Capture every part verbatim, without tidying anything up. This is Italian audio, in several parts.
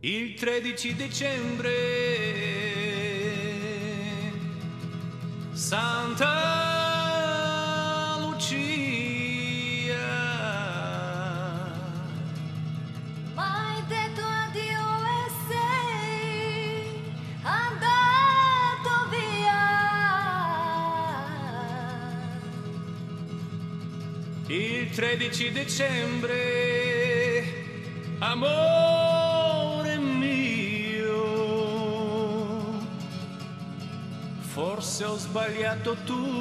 Il tredici dicembre Santa Lucia, m'hai detto addio e sei andato via. il tredici dicembre, amore mio, forse ho sbagliato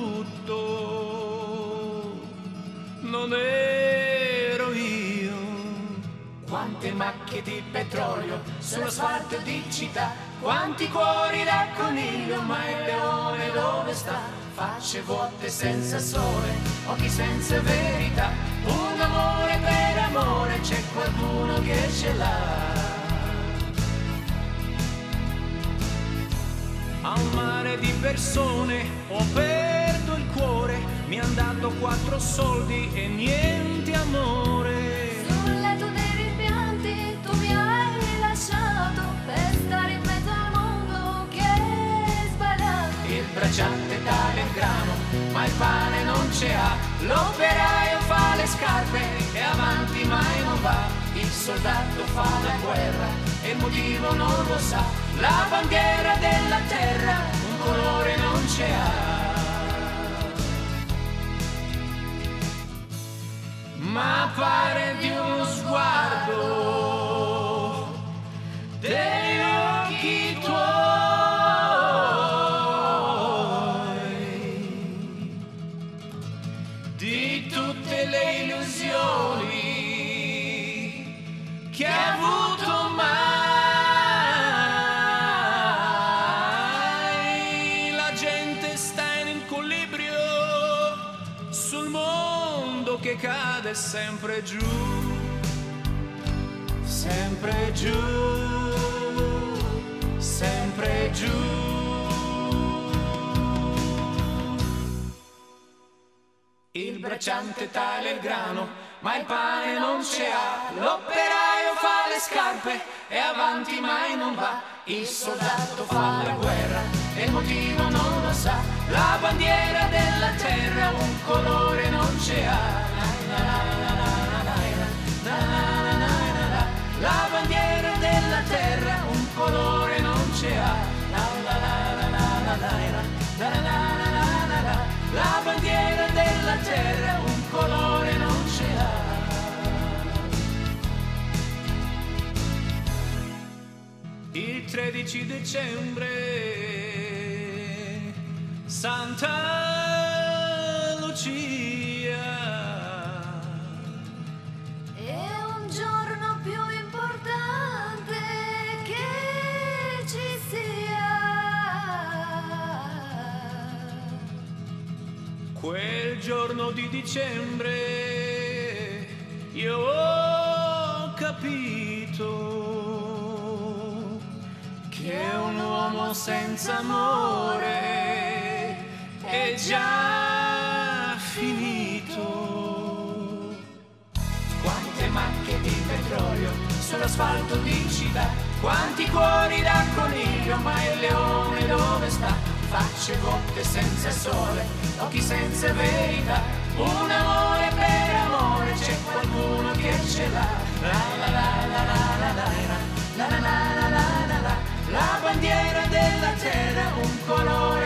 tutto, non ero io. Quante macchie di petrolio sull'asfalto di città, quanti cuori da coniglio, ma il leone dove sta? Facce vuote senza sole, occhi senza verità, un amore per amore, c'è qualcuno che ce l'ha. Al mare di persone ho perduto il cuore, mi han dato quattro soldi e niente amore. Sul letto dei rimpianti tu mi hai lasciato per stare in mezzo al mondo che è sbagliato. Il bracciante taglia il grano, ma il pane non ce ha, l'operaio fa le scarpe e avanti mai non va, il soldato fa la guerra e il motivo non lo sa, la bandiera della terra un colore non ce ha. Ma pare di uno sguardo degli occhi tuoi, di tutte le illusioni che hai avuto mai. La gente sta in equilibrio sul mondo che cade sempre giù, Sempre giù, sempre giù. Il bracciante taglia il grano, ma il pane non ce ha, l'operaio fa le scarpe e avanti mai non va, il soldato fa la guerra e il motivo non lo sa, la bandiera della terra un colore non ce ha. La bandiera della terra un colore non ce ha. La bandiera della terra un colore non ce ha. il tredici dicembre Santa Lucia, È un giorno più importante che ci sia. quel giorno di dicembre io ho capito che un uomo senza amore è già finito. Quante macchie di petrolio sull'asfalto di città, quanti cuori da coniglio, ma il leone dove sta? Facce vuote senza sole, occhi senza verità, un amore per amore, c'è qualcuno che ce l'ha. La la la la la la la la la la la la la la, la bandiera della terra un colore